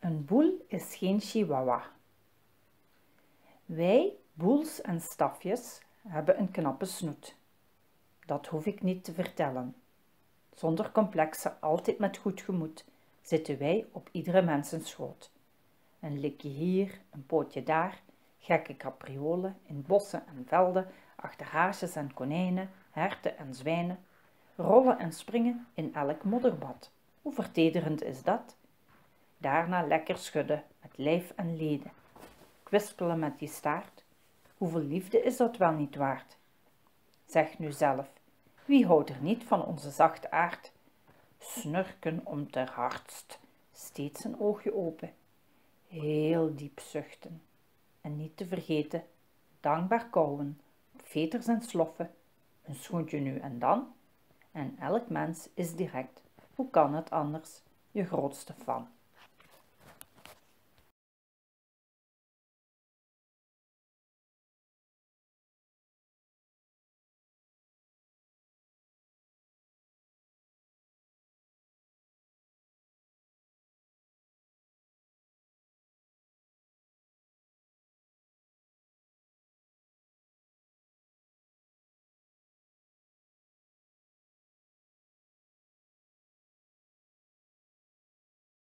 Een boel is geen chihuahua. Wij, boels en stafjes, hebben een knappe snoet. Dat hoef ik niet te vertellen. Zonder complexen, altijd met goed gemoed, zitten wij op iedere mensenschoot. Een likje hier, een pootje daar, gekke capriolen in bossen en velden, achter haasjes en konijnen, herten en zwijnen, rollen en springen in elk modderbad. Hoe vertederend is dat? Daarna lekker schudden met lijf en leden, kwispelen met die staart. Hoeveel liefde is dat wel niet waard? Zeg nu zelf, wie houdt er niet van onze zachte aard? Snurken om ter hardst, steeds een oogje open, heel diep zuchten. En niet te vergeten, dankbaar kauwen, op veters en sloffen, een schoentje nu en dan. En elk mens is direct, hoe kan het anders, je grootste fan.